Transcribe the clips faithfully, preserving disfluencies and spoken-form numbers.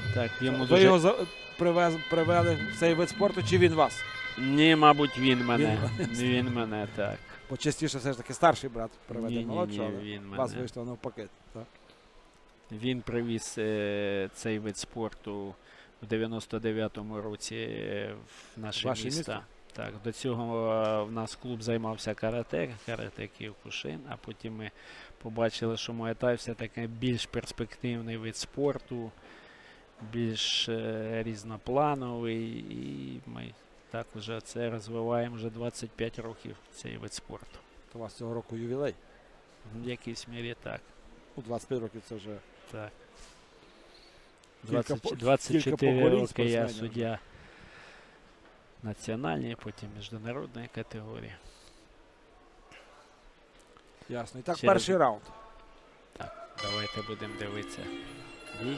Так, йому Ви дуже... його за... привез... привели в цей вид спорту, чи він вас? Ні, мабуть, він мене. Він, Він мене, так. Бо частіше все ж таки старший брат приведе Ні, ні, молодшого, ні, але він вас мене. вийшло навпаки. Так. Він привіз е, цей вид спорту в дев'яносто дев'ятому році е, в наше Ваше місто. місто? Так, до цього е, в нас клуб займався карате, карате Київкушин, а потім ми побачили, що Муай-тай все-таки більш перспективний вид спорту, більш е, різноплановий, і ми так вже це розвиваємо вже двадцять п'ять років, цей вид спорту. То у вас цього року ювілей. В якійсь мірі так. У двадцять п'ять років це вже Так. Кілька по- двадцять чотири кілька поколінь роки я спортсменів. суддя національної, потім міжнародної категорії. ясно. І так, Ще перший раунд. Так, давайте будемо дивитися. Бій.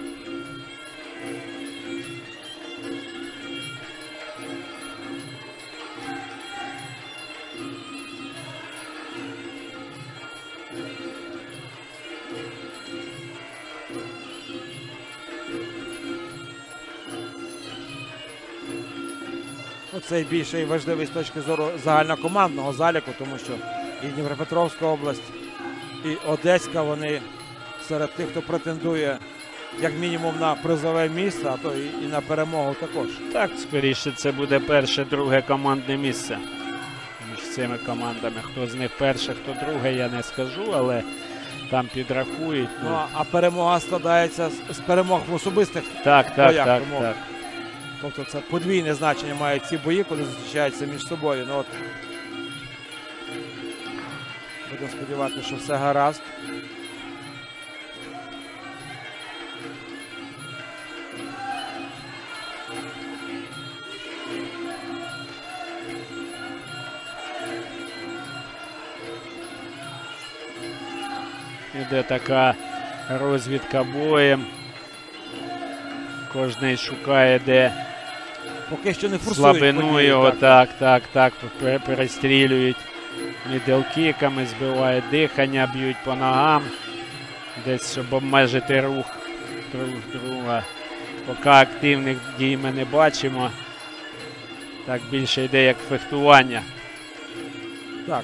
Ну, цей бій ще й важливий з точки зору загальнокомандного заліку, тому що і Дніпропетровська область, і Одеська, вони серед тих, хто претендує як мінімум на призове місце, а то і, і на перемогу також. Так, скоріше це буде перше, друге командне місце між цими командами. Хто з них перше, хто друге, я не скажу, але там підрахують. Ну, а- а перемога складається з, з перемог в особистих. Так, так, боях, так, тому- так. Тобто це подвійне значення мають ці бої, коли зустрічаються між собою. Ну, от, будемо сподіватися, що все гаразд. Іде така розвідка боєм. Кожний шукає, де Поки що не форсують слабину події, його. так. Так, так, так. пере- Перестрілюють міделкіками, збивають дихання, б'ють по ногам. Десь, щоб обмежити рух друг друга. Поки активних дій ми не бачимо. Так більше йде як фехтування. Так.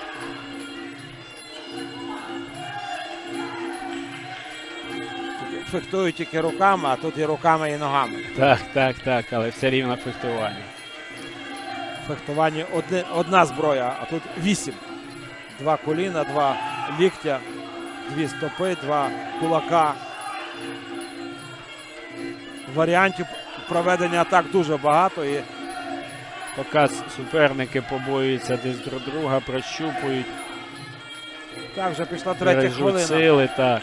Тільки Фехтують тільки руками, а тут і руками, і ногами. Так, так, так, але все рівно фехтування. В фехтуванні одне, одна зброя, а тут вісім. Два коліна, два ліктя, дві стопи, два кулака. Варіантів проведення атак дуже багато. І Поки суперники побоюються десь друг друга, прощупують, так, вже пішла третя бережуть хвилина. сили, так.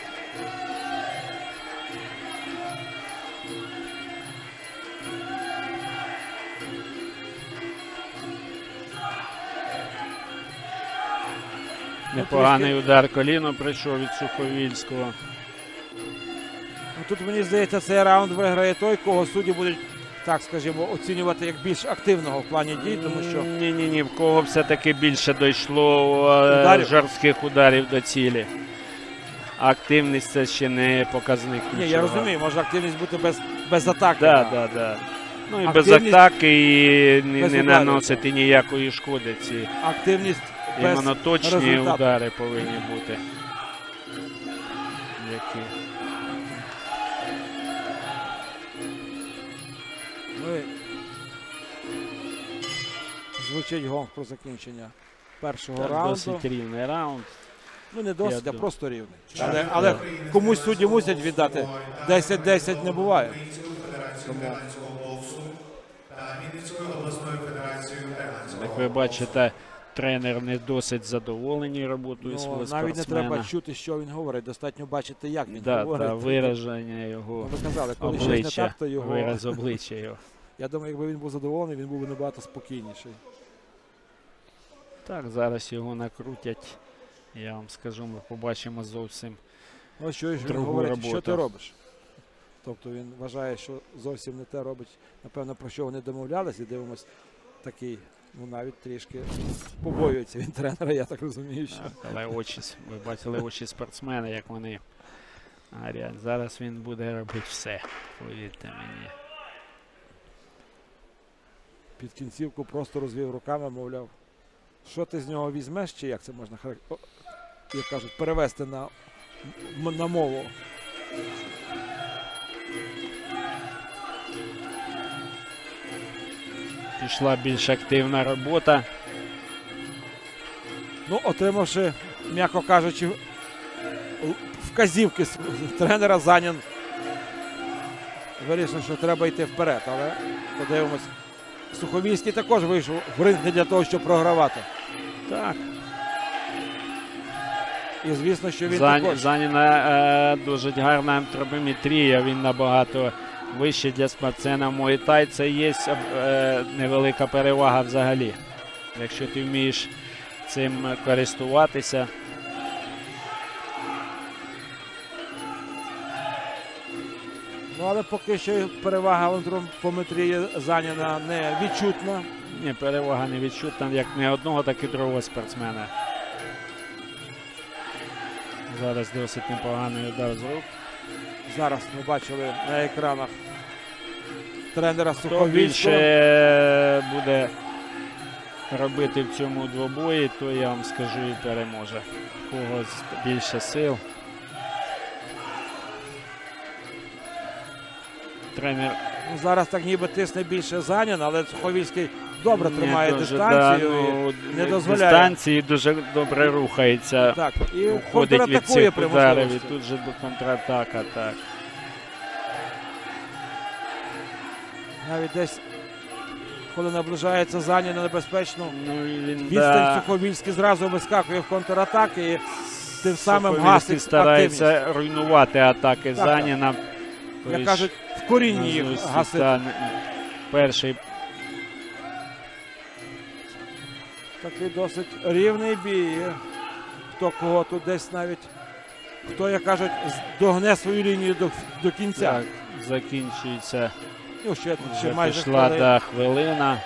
Непоганий удар коліно прийшов від Суховільського. Ну, тут, мені здається, цей раунд виграє той, кого судді будуть, так скажімо, оцінювати як більш активного в плані дій, тому що Ні-ні-ні, в кого все-таки більше дійшло е, Ударів? жорстких ударів до цілі. Активність це ще не показник. ні, я ключова. розумію, може активність бути без, без атаки. Да, а да, да. Ну і без Активність атаки, і не, без не ударів. наносити ніякої шкоди. Ці Активність без іменно точні результату. удари повинні бути. Які. Ну, і звучить гонг про закінчення першого Так, раунду. досить рівний раунд. Ну не досить, Я а дум- просто рівний. Але, але комусь судді мусять віддати. десять десять не буває. Тому Як ви бачите, тренер не досить задоволений роботою ну, свого навіть не спортсмена. треба чути, що він говорить. Достатньо бачити, як він Да, говорить. та вираження Ну, його ви казали, коли щось не обличчя, так, то його... вираз обличчя його. Я думаю, якби він був задоволений, він був би набагато спокійніший. Так, зараз його накрутять. Я вам скажу, ми побачимо зовсім. Ну, що ж він Другу говорить, роботу. що ти робиш? Тобто він вважає, що зовсім не те робить, напевно, про що вони домовлялись, і дивимось такий, ну навіть трішки побоюється він тренера, я так розумію, що. Так, але очі, ви бачили очі спортсмена, як вони Аріан. Зараз він буде робити все, повірте мені. Під кінцівку просто розвів руками, мовляв, що ти з нього візьмеш, чи як це можна, харак- о, як кажуть, перевести на, м- на мову. Пішла більш активна робота. Ну, отримавши, м'яко кажучи, л- вказівки з тренера, Занін вирішив, що треба йти вперед. Але подивимось, Суховільський також вийшов в ринг не для того, щоб програвати. Так. І звісно, що він Зан... також. Заніна е, дуже гарна антропометрія, він набагато вищий для спортсмена Муай-Тай. Це є е, невелика перевага взагалі. Якщо ти вмієш цим користуватися. Ну, але поки що перевага в антропометрії Заніна не відчутна. Ні, перевага не відчутна як не одного, так і другого спортсмена. Зараз досить непоганий удар з рук. Зараз ми бачили на екранах тренера Хто Суховільського. більше буде робити в цьому двобої, то я вам скажу і переможе. У когось більше сил. Тренер Ну, зараз так ніби тисне більше Занін, але Суховільський добре не тримає дуже, дистанцію да, ну, і не дозволяє. дистанції дуже добре рухається. Так, і Уходить від контратакує цих при ударів, і можливості. тут же до контратака, так. Навіть десь, коли наближається Занін на небезпечну Ну, і він, відстань, да, Суховільський зразу вискакує в контратаки і тим самим Суховільський гасить старається активність. руйнувати атаки Так, Заніна. Як кажуть, в корінні їх Назустріч, гасить. та, перший Такий досить рівний бій. Хто кого тут десь навіть, хто, як кажуть, з- догне свою лінію до, до кінця. так, закінчується. Ну, ще, ще Вже майже пішла хвилина. да, хвилина.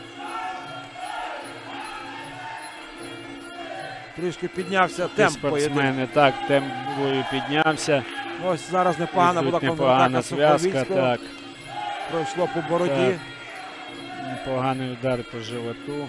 Трішки піднявся І темп поєдинку. спортсмени так, темп бою піднявся. Ось зараз непогана І була тут непогана контратака зв'язка, Суховільського. так. Пройшло по бороді. Так. Непоганий удар по животу.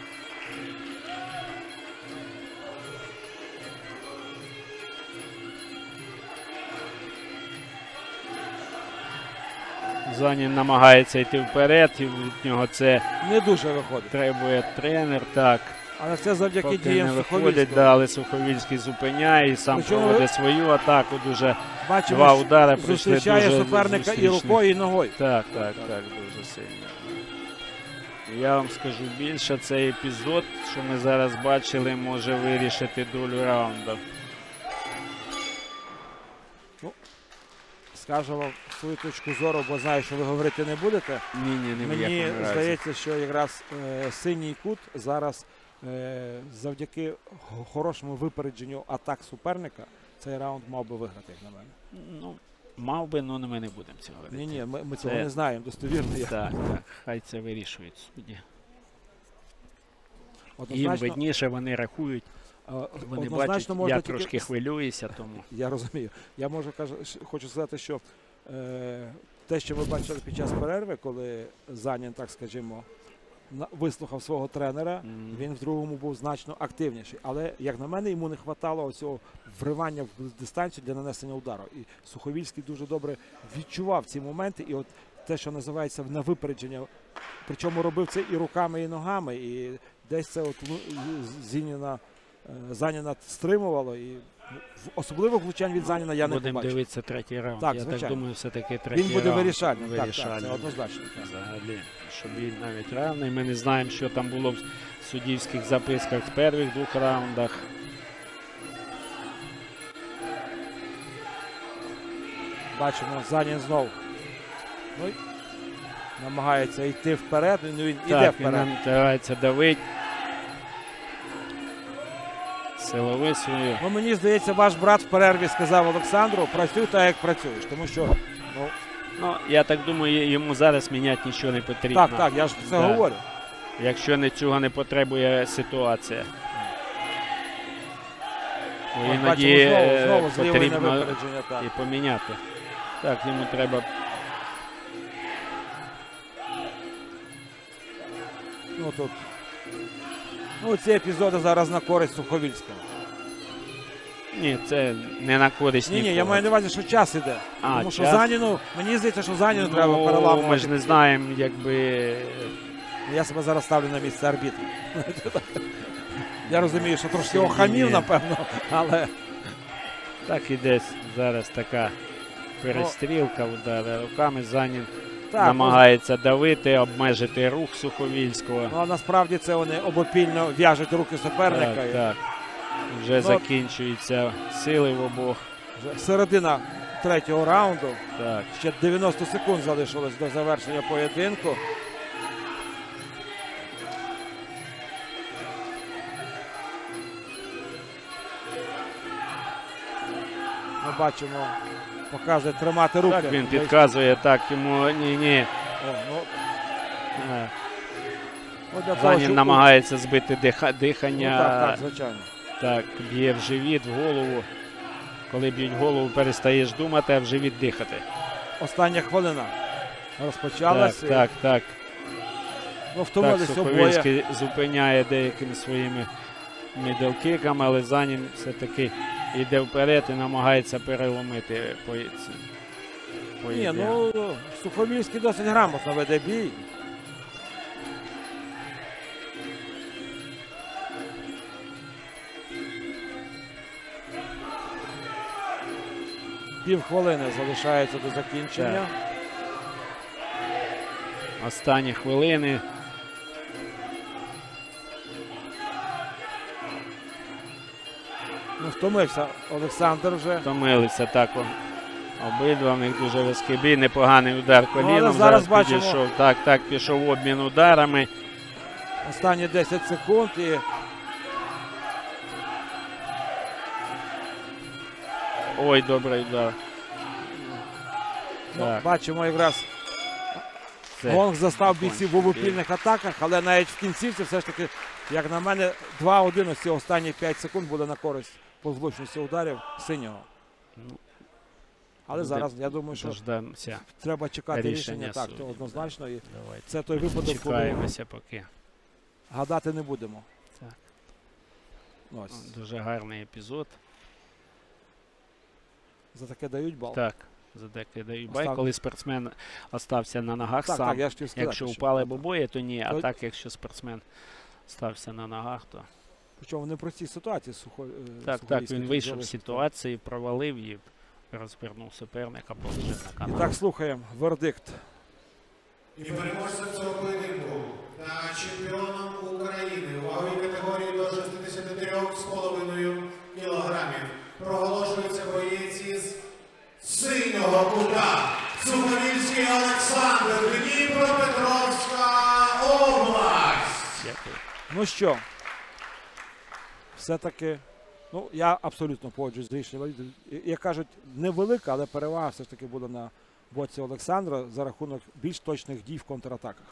Занін намагається йти вперед, і від нього це Не дуже виходить. требує тренер. Так, Але це завдяки поки діям не виходить, Суховільського. да, але Суховільський зупиняє і сам Причому проводить свою атаку. Дуже Бачимо, два що удари прийшли зустрічає дуже суперника і зустрічних. рукою, і ногою. Так, так, так, дуже сильно. Я вам скажу більше, цей епізод, що ми зараз бачили, може вирішити долю раунду. Скажу вам свою точку зору, бо знаю, що ви говорити не будете. Ні, ні, ні в Мені якому разі. здається, що якраз е, синій кут зараз е, завдяки х- хорошому випередженню атак суперника цей раунд мав би виграти, як на мене. Ну, мав би, але ми не будемо цього говорити. Ні, ні, ми, ми цього Це- не знаємо достовірно. Я. Так, так, хай це вирішують судді. Їм Однозначно, видніше, вони рахують, е, вони однозначно бачать, можна я тільки- трошки хвилююся, тому. Я розумію. Я можу кажу, ш- хочу сказати, що е, те, що ви бачили під час перерви, коли Занін, так скажімо, на- вислухав свого тренера, Мгм. він в другому був значно активніший. Але, як на мене, йому не вистачало оцього вривання в дистанцію для нанесення удару. І Суховільський дуже добре відчував ці моменти. І от те, що називається на випередження, причому робив це і руками, і ногами. І десь це от Лу- Зініна, е, Заніна стримувало. І в- особливих влучань від Заніна я не Будемо побачив. дивитися третій раунд. Так, я звичайно. так думаю, все-таки третій Він буде раунд вирішальним. Так, так, це вирішальним. однозначно. Так. Взагалі, щоб він навіть равний. Ми не знаємо, що там було в суддівських записках в перших двох раундах. Бачимо, Занін знов ну, й намагається йти вперед, ну він іде Так, він вперед. намагається давити. Силовий свою. Ну, мені здається, ваш брат в перерві сказав Олександру, працюй так, як працюєш. Тому що, ну, Ну, я так думаю, йому зараз міняти нічого не потрібно. так, так, я ж це Да. говорю. Якщо не цього не потребує ситуація. Свої От надії бачимо, знову, е, знову з лівої на потрібно випередження. Так. і поміняти. Так, йому треба. Ну тут. Ну, ці епізоди зараз на користь Суховільського. Ні, це не на користь Ні, ні, я нікого. маю на увазі, що час іде. А, Тому що час? Заніну, мені здається, що Заніну Ну, треба переламувати. Ми ж не знаємо, якби. Я себе зараз ставлю на місце арбітра. Я розумію, що трошки Ні. охамів, напевно, але Так і десь зараз така перестрілка, удари руками. Занін так, намагається давити, обмежити рух Суховільського. ну, а насправді це вони обопільно в'яжуть руки суперника. Так, і так. Вже Ну, закінчуються сили в обох. вже середина третього раунду. Так. Ще дев'яносто секунд залишилось до завершення поєдинку. Ми бачимо, показує тримати руки. Так він підказує, так йому ні-ні. О, ну, Е, ну, для того, Занін щоб- намагається збити диха- Ну, дихання. так, так, звичайно. Так, б'є в живіт, в голову. Коли б'ють в голову, перестаєш думати, а в живіт дихати. Остання хвилина Так, розпочалася. так, так. Ну, Так, втомились обоє. Суховільський зупиняє деякими своїми міделкіками, але Занін все-таки йде вперед і намагається переломити по Ні, поєдинок. ну Сухомільський досить грамотно веде бій. Пів хвилини залишається до закінчення. Останні хвилини. Ну, втомився Олександр вже. Втомилися так. о- Обидва в них дуже високий бій. Непоганий удар коліном. Ну, зараз зараз бачимо. підійшов. Так, так, пішов обмін ударами. Останні десять секунд і Ой, добрий удар. ну, Так. бачимо якраз Це. Гонг застав бійців в обопільних атаках, але навіть в кінцівці все ж таки, як на мене, два-один ось ці останні п'ять секунд буде на користь по влучності ударів синього. Ну, Але буде- зараз я думаю, що Дождемося. треба чекати рішення, рішення так, суддів, то однозначно. І Давайте. це той випадок, коли Чекаємося поки. гадати не будемо. Так. Ось. Дуже гарний епізод. За таке дають бал. Так, за деякі дають бай, Остав- коли спортсмен остався на ногах так, сам. так, я ж хотів сказати, Якщо що- упали б обоє, то ні. А То- так, якщо спортсмен стався на ногах, то Причому в непростій ситуації сухо, е, так, так, Суховійський він тут вийшов з залишився. ситуації, провалив її, розвернув суперника, положив на І канал. так слухаємо вердикт. І переможцем цього поєдинку та чемпіоном України у ваговій категорії до шістдесят три з половиною кілограмів проголошується боєць із синього кута Суховільський Олександр, Дніпропетровська область. Дякую. Ну що, все-таки, ну я абсолютно погоджуюсь з рішенням. Як кажуть, невелика, але перевага все ж таки буде на боці Олександра за рахунок більш точних дій в контратаках.